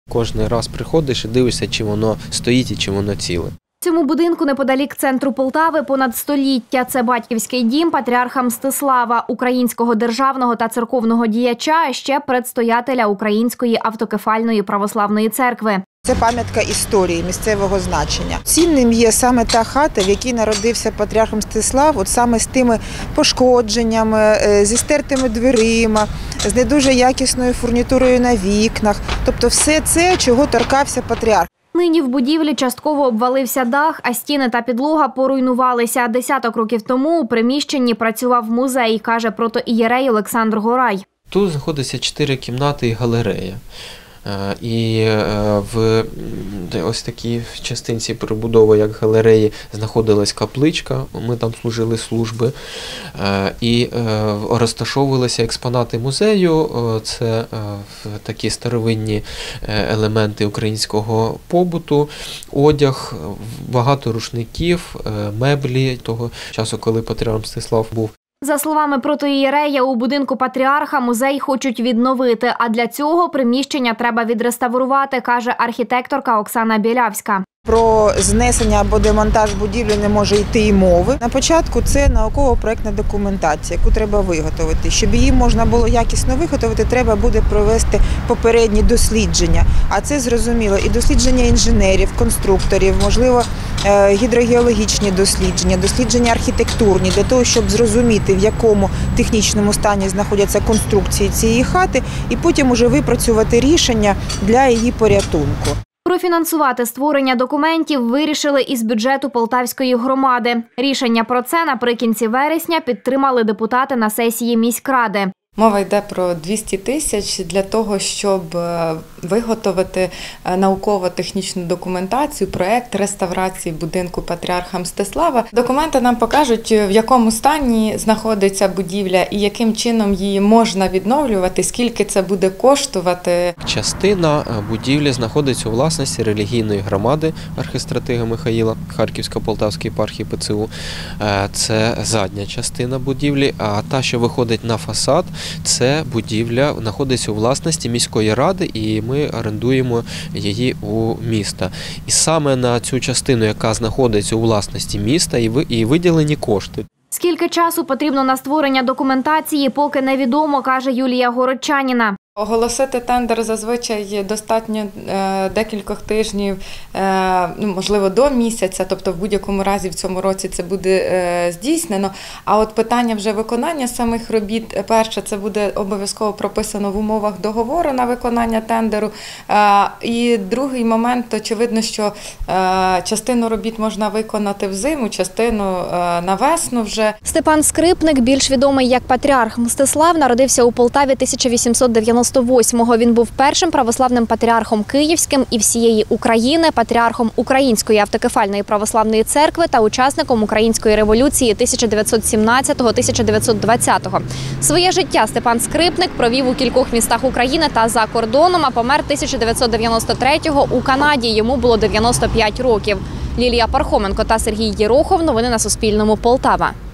Кожен раз приходиш і дивишся, чи воно стоїть і чи воно ціле. Цьому будинку неподалік центру Полтави понад століття. Це батьківський дім патріарха Мстислава, українського державного та церковного діяча, а ще предстоятеля Української автокефальної православної церкви. Це пам'ятка історії місцевого значення. Цінним є саме та хата, в якій народився патріарх Мстислав, от саме з тими пошкодженнями, зі стертими дверима, з не дуже якісною фурнітурою на вікнах. Тобто все це, чого торкався патріарх. Нині в будівлі частково обвалився дах, а стіни та підлога поруйнувалися. Десяток років тому у приміщенні працював музей, каже протоієрей Олександр Горай. Тут знаходиться 4 кімнати і галерея. І в ось такій частинці прибудови, як галереї, знаходилась капличка, ми там служили служби, і розташовувалися експонати музею, це такі старовинні елементи українського побуту, одяг, багато рушників, меблі того часу, коли патріарх Мстислав був. За словами протоієрея, у будинку патріарха музей хочуть відновити, а для цього приміщення треба відреставрувати, каже архітекторка Оксана Білявська. Про знесення або демонтаж будівлі не може йти й мови. На початку це науково-проектна документація, яку треба виготовити. Щоб її можна було якісно виготовити, треба буде провести попередні дослідження. А це зрозуміло і дослідження інженерів, конструкторів, можливо, гідрогеологічні дослідження, дослідження архітектурні, для того, щоб зрозуміти, в якому технічному стані знаходяться конструкції цієї хати, і потім уже випрацювати рішення для її порятунку. Профінансувати створення документів вирішили із бюджету Полтавської громади. Рішення про це наприкінці вересня підтримали депутати на сесії міськради. Мова йде про 200 тисяч для того, щоб виготовити науково-технічну документацію, проєкт реставрації будинку патріарха Мстислава. Документи нам покажуть, в якому стані знаходиться будівля і яким чином її можна відновлювати, скільки це буде коштувати. Частина будівлі знаходиться у власності релігійної громади архістратига Михаїла Харківсько-Полтавської єпархії ПЦУ. Це задня частина будівлі, а та, що виходить на фасад, це будівля знаходиться у власності міської ради, і ми орендуємо її у міста. І саме на цю частину, яка знаходиться у власності міста, і виділені кошти. Скільки часу потрібно на створення документації, поки невідомо, каже Юлія Городчаніна. Оголосити тендер зазвичай достатньо декількох тижнів, можливо, до місяця, тобто в будь-якому разі в цьому році це буде здійснено. А от питання вже виконання самих робіт, перше, це буде обов'язково прописано в умовах договору на виконання тендеру. І другий момент, очевидно, що частину робіт можна виконати взиму, частину на весну вже. Степан Скрипник, більш відомий як патріарх Мстислав, народився у Полтаві 1898-го. Він був першим православним патріархом Київським і всієї України, патріархом Української автокефальної православної церкви та учасником Української революції 1917-1920. Своє життя Степан Скрипник провів у кількох містах України та за кордоном, а помер 1993-го у Канаді. Йому було 95 років. Лілія Пархоменко та Сергій Єрохов. Новини на Суспільному. Полтава.